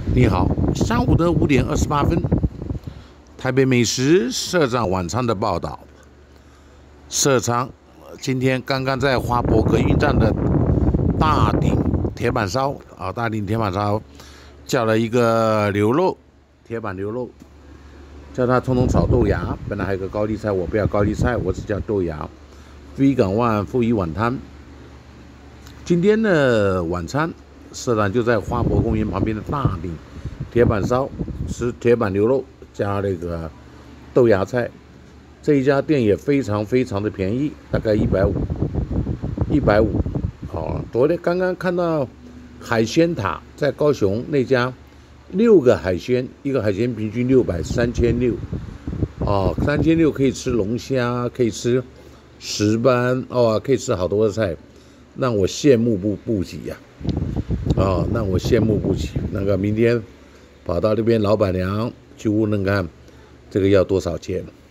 你好，上午的5:28，台北美食社长晚餐的报道。社长今天刚刚在花博客运站的大鼎铁板烧大鼎铁板烧叫了一个牛肉铁板牛肉，叫它通通炒豆芽。本来还有个高丽菜，我不要高丽菜，我只叫豆芽。飞港湾附一碗汤。今天的晚餐，社长就在花博公园旁边的大鼎铁板烧吃铁板牛肉加那个豆芽菜。这一家店也非常的便宜，大概150。昨天刚刚看到海鲜塔在高雄那家，6个海鲜，一个海鲜平均600，3600。3600可以吃龙虾，可以吃石斑，可以吃好多的菜，让我羡慕不及呀！让我羡慕不及。那个明天跑到那边老板娘去问问看，这个要多少钱？